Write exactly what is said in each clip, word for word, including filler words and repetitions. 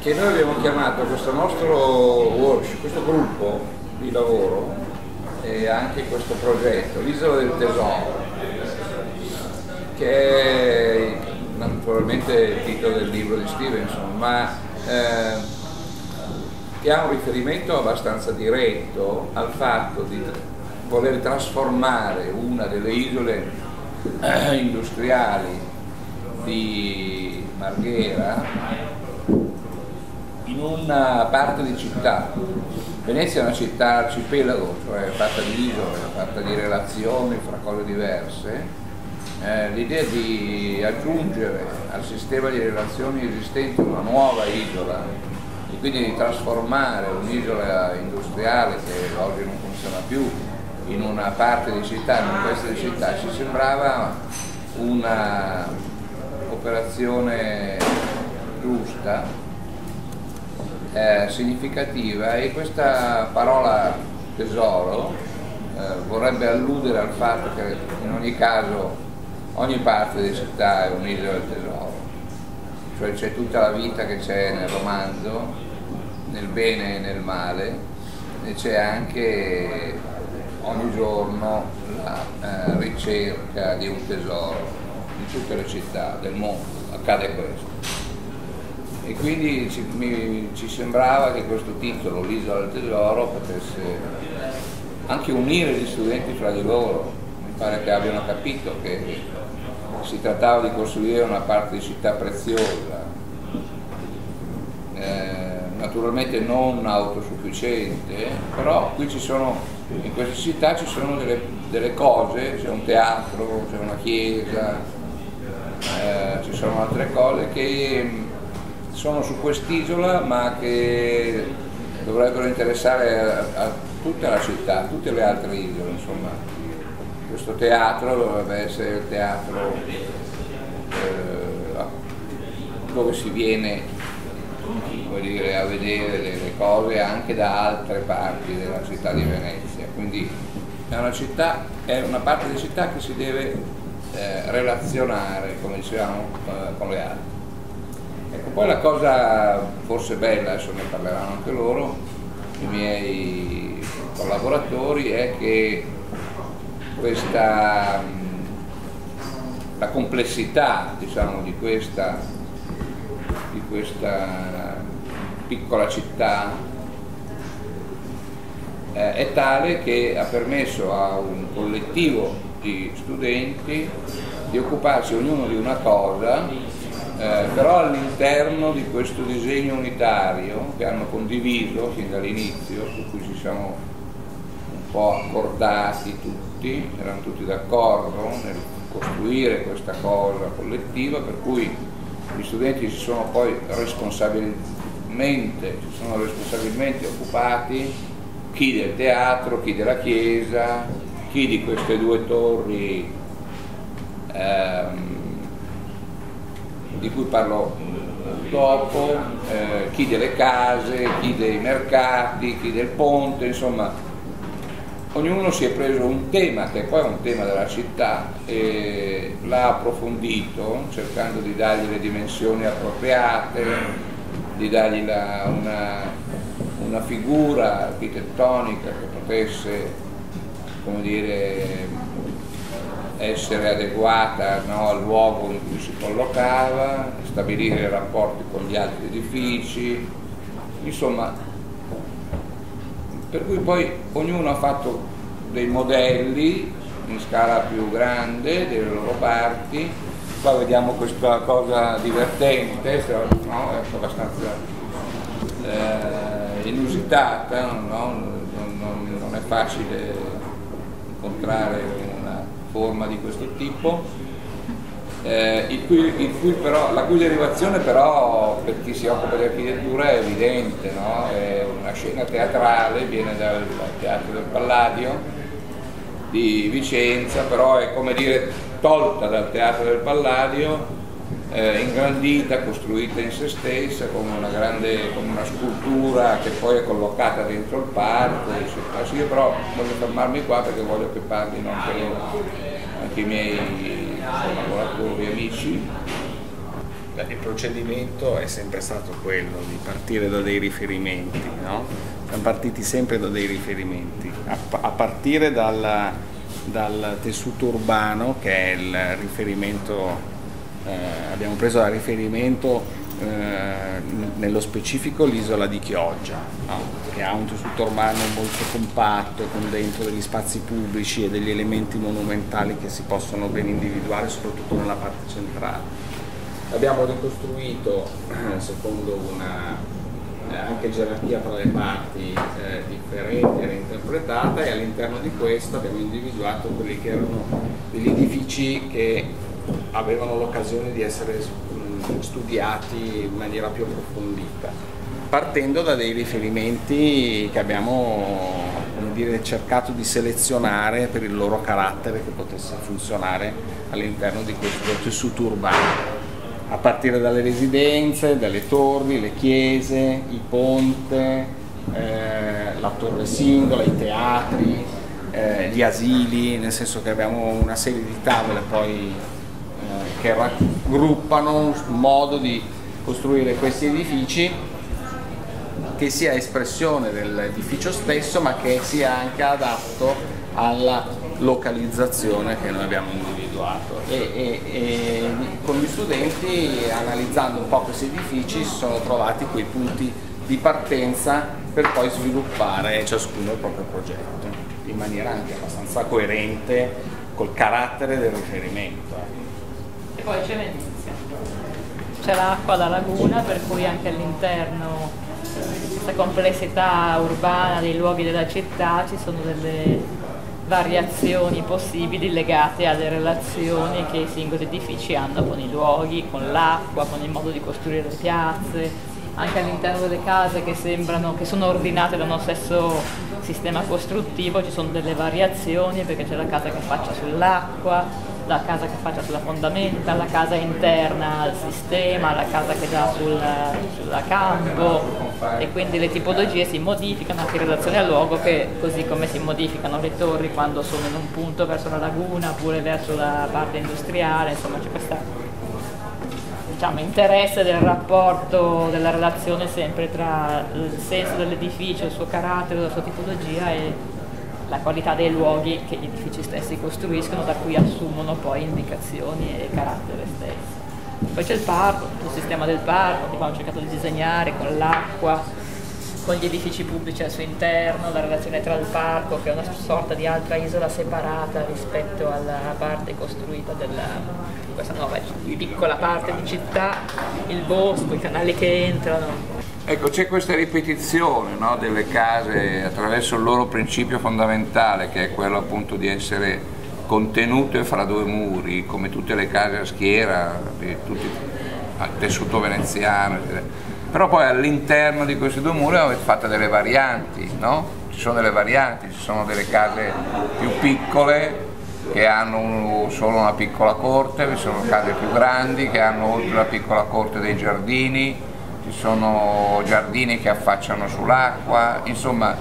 che noi abbiamo chiamato questo nostro workshop, questo gruppo di lavoro e anche questo progetto, l'Isola del Tesoro, che è naturalmente il titolo del libro di Stevenson, ma eh, che ha un riferimento abbastanza diretto al fatto di voler trasformare una delle isole eh, industriali di Marghera in una parte di città. Venezia è una città arcipelago, cioè fatta di isole, fatta di relazioni fra cose diverse. Eh, l'idea di aggiungere al sistema di relazioni esistenti una nuova isola e quindi di trasformare un'isola industriale che oggi non funziona più in una parte di città, in questa di città, ci sembrava una operazione giusta, eh, significativa, e questa parola tesoro eh, vorrebbe alludere al fatto che in ogni caso ogni parte di città è un'isola del tesoro, cioè c'è tutta la vita che c'è nel romanzo, nel bene e nel male, e c'è anche ogni giorno la eh, ricerca di un tesoro in tutte le città del mondo, accade questo. E quindi ci, mi, ci sembrava che questo titolo, l'Isola del Tesoro, potesse anche unire gli studenti fra di loro. Mi pare che abbiano capito che si trattava di costruire una parte di città preziosa, eh, naturalmente non autosufficiente, però qui ci sono, in questa città ci sono delle, delle cose, c'è un teatro, c'è una chiesa, eh, ci sono altre cose che sono su quest'isola ma che dovrebbero interessare a, a tutta la città, a tutte le altre isole, insomma. Questo teatro dovrebbe essere il teatro eh, dove si viene, vuol dire, a vedere delle cose anche da altre parti della città di Venezia, quindi è una città, è una parte di città che si deve eh, relazionare, come dicevamo, eh, con le altre. Ecco, poi la cosa forse bella, adesso ne parleranno anche loro, i miei collaboratori, è che questa, la complessità, diciamo, di questa, di questa piccola città eh, è tale che ha permesso a un collettivo di studenti di occuparsi ognuno di una cosa, Eh, però all'interno di questo disegno unitario che hanno condiviso fin dall'inizio, su cui ci siamo un po' accordati tutti, erano tutti d'accordo nel costruire questa cosa collettiva, per cui gli studenti si sono poi responsabilmente, si sono responsabilmente occupati, chi del teatro, chi della chiesa, chi di queste due torri ehm, di cui parlo dopo, eh, chi delle case, chi dei mercati, chi del ponte, insomma ognuno si è preso un tema che poi è un tema della città e l'ha approfondito cercando di dargli le dimensioni appropriate, di dargli la, una, una figura architettonica che potesse, come dire, essere adeguata, no, al luogo in cui si collocava, stabilire i rapporti con gli altri edifici, insomma, per cui poi ognuno ha fatto dei modelli in scala più grande delle loro parti. Qua vediamo questa cosa divertente, no? È abbastanza eh, inusitata, no? non, non, non è facile incontrare forma di questo tipo, eh, il cui, il cui però, la cui derivazione però per chi si occupa di architettura è evidente, no? È una scena teatrale, viene dal, dal Teatro del Palladio di Vicenza, però è, come dire, tolta dal Teatro del Palladio, eh, ingrandita, costruita in se stessa come una grande, come una scultura che poi è collocata dentro il parco, eccetera. Sì, io però voglio fermarmi qua perché voglio che parlino anche loro, anche i miei collaboratori, amici. il procedimento è sempre stato quello di partire da dei riferimenti, no? Siamo partiti sempre da dei riferimenti, a, a partire dal, dal tessuto urbano, che è il riferimento, eh, abbiamo preso da riferimento eh, nello specifico l'isola di Chioggia, no? Che ha un tessuto urbano molto compatto, con dentro degli spazi pubblici e degli elementi monumentali che si possono ben individuare, soprattutto nella parte centrale. Abbiamo ricostruito eh, secondo una eh, anche gerarchia tra le parti eh, differenti e reinterpretata, e all'interno di questo abbiamo individuato quelli che erano degli edifici che avevano l'occasione di essere mh, studiati in maniera più approfondita, partendo da dei riferimenti che abbiamo, come dire, cercato di selezionare per il loro carattere che potesse funzionare all'interno di questo tessuto urbano, a partire dalle residenze, dalle torri, le chiese, i ponte, eh, la torre singola, i teatri, eh, gli asili, nel senso che abbiamo una serie di tavole poi eh, che raggruppano un modo di costruire questi edifici che sia espressione dell'edificio stesso, ma che sia anche adatto alla localizzazione che noi abbiamo individuato, e, e, e con gli studenti, analizzando un po' questi edifici, si sono trovati quei punti di partenza per poi sviluppare ciascuno il proprio progetto in maniera anche abbastanza coerente col carattere del riferimento. E poi c'è Venezia, c'è l'acqua da laguna, per cui anche all'interno di questa complessità urbana dei luoghi della città ci sono delle variazioni possibili legate alle relazioni che i singoli edifici hanno con i luoghi, con l'acqua, con il modo di costruire le piazze, anche all'interno delle case che sembrano, che sono ordinate da uno stesso sistema costruttivo, ci sono delle variazioni, perché c'è la casa che affaccia sull'acqua, la casa che affaccia sulla fondamenta, la casa interna al sistema, la casa che dà sul, sulla campo, e quindi le tipologie si modificano anche in relazione al luogo, che così come si modificano le torri quando sono in un punto verso la laguna oppure verso la parte industriale, insomma c'è questo, diciamo, interesse del rapporto, della relazione sempre tra il senso dell'edificio, il suo carattere, la sua tipologia e la qualità dei luoghi che gli edifici stessi costruiscono, da cui assumono poi indicazioni e carattere stesso. Poi c'è il parco, il sistema del parco che abbiamo cercato di disegnare con l'acqua, con gli edifici pubblici al suo interno, la relazione tra il parco, che è una sorta di altra isola separata rispetto alla parte costruita della, di questa nuova piccola parte di città, il bosco, i canali che entrano. Ecco, c'è questa ripetizione, no, delle case attraverso il loro principio fondamentale, che è quello appunto di essere contenute fra due muri, come tutte le case a schiera, tutti a tessuto veneziano, però poi all'interno di questi due muri avete fatto delle varianti, no? Ci sono delle varianti, ci sono delle case più piccole che hanno un, solo una piccola corte, ci sono case più grandi che hanno oltre la piccola corte dei giardini, ci sono giardini che affacciano sull'acqua, insomma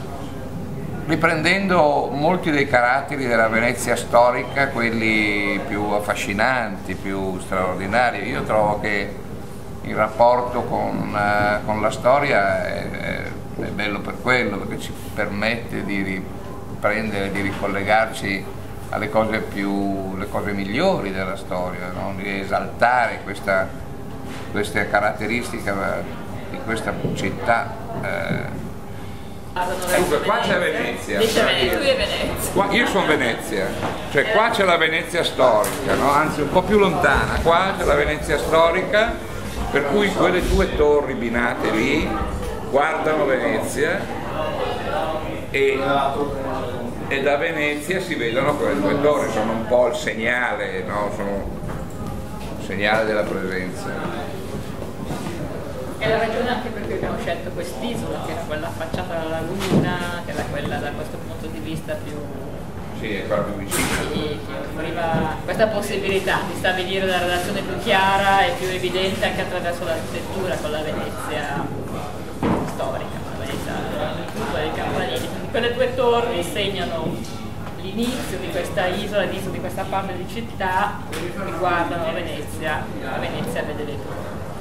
riprendendo molti dei caratteri della Venezia storica, quelli più affascinanti, più straordinari. Io trovo che il rapporto con, uh, con la storia è, è bello per quello, perché ci permette di riprendere, di ricollegarci alle cose più, le cose migliori della storia, no? Di esaltare questa, queste caratteristiche di questa città. Eh. Dunque, qua c'è Venezia. Dice Venezia, tu e Venezia. Qua, io sono Venezia, cioè qua c'è la Venezia storica, no? Anzi un po' più lontana, qua c'è la Venezia storica, per cui quelle due torri binate lì guardano Venezia e, e da Venezia si vedono quelle due torri, sono un po' il segnale, no? Sono il segnale della presenza. È la ragione anche perché abbiamo scelto quest'isola, che era quella affacciata alla laguna, che era quella da questo punto di vista più... Sì, è quella più vicina. Sì, che offriva questa possibilità di stabilire una relazione più chiara e più evidente anche attraverso l'architettura con la Venezia storica, la Venezia dei campanili. Quelle due torri segnano l'inizio di questa isola, l'inizio di questa parte di città che guardano Venezia, la Venezia vede le torri.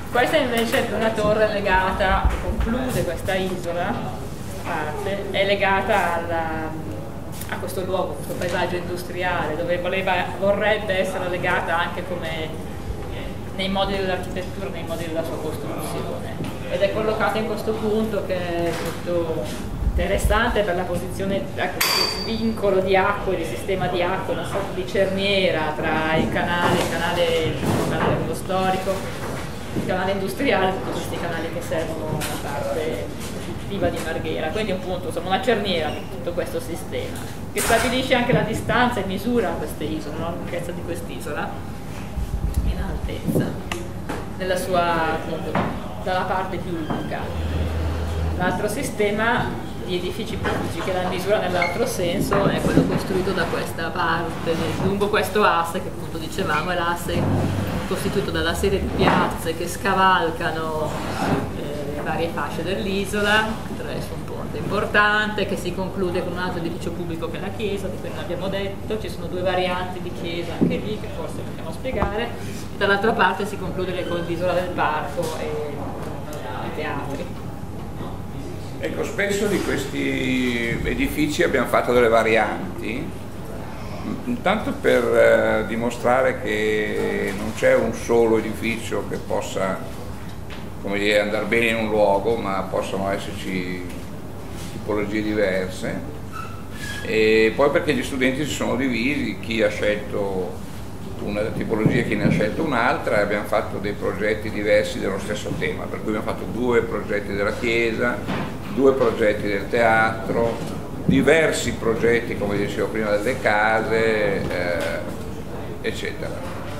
Questa invece è una torre legata, che conclude questa isola, parte, è legata alla, a questo luogo, questo paesaggio industriale, dove voleva, vorrebbe essere legata anche come nei modi dell'architettura, nei modi della sua costruzione. Ed è collocata in questo punto che è molto interessante per la posizione, ecco, questo vincolo di acqua, di sistema di acqua, una sorta di cerniera tra il canale, il canale, il canale quello storico, il canale industriale, tutti questi canali che servono la parte produttiva di Marghera, quindi appunto insomma una cerniera di tutto questo sistema che stabilisce anche la distanza e misura queste isole, no? La lunghezza di quest'isola in altezza nella sua, appunto, dalla parte più lunga. L'altro sistema di edifici pubblici che la misura nell'altro senso è quello costruito da questa parte, lungo questo asse che appunto dicevamo è l'asse costituito dalla serie di piazze che scavalcano eh, le varie fasce dell'isola attraverso un ponte importante che si conclude con un altro edificio pubblico che è la chiesa, di cui non abbiamo detto, ci sono due varianti di chiesa anche lì che forse possiamo spiegare, dall'altra parte si conclude con l'isola del parco e i teatri. Ecco, spesso di questi edifici abbiamo fatto delle varianti, intanto per eh, dimostrare che non c'è un solo edificio che possa, come dire, andare bene in un luogo, ma possono esserci tipologie diverse, e poi perché gli studenti si sono divisi, chi ha scelto una tipologia e chi ne ha scelto un'altra, e abbiamo fatto dei progetti diversi dello stesso tema, per cui abbiamo fatto due progetti della chiesa, due progetti del teatro, diversi progetti, come dicevo prima, delle case, eh, eccetera.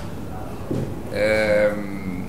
Ehm,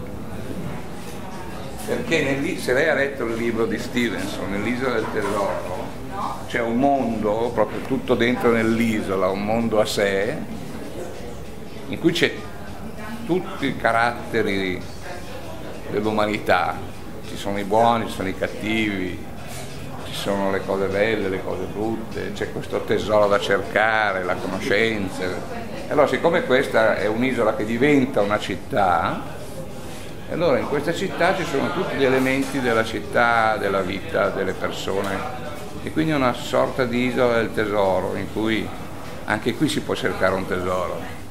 perché nel, se lei ha letto il libro di Stevenson, nell'Isola del Tesoro, c'è un mondo, proprio tutto dentro nell'isola, un mondo a sé, in cui c'è tutti i caratteri dell'umanità, ci sono i buoni, ci sono i cattivi, ci sono le cose belle, le cose brutte, c'è questo tesoro da cercare, la conoscenza. E allora, siccome questa è un'isola che diventa una città, allora in questa città ci sono tutti gli elementi della città, della vita, delle persone, e quindi è una sorta di isola del tesoro in cui anche qui si può cercare un tesoro.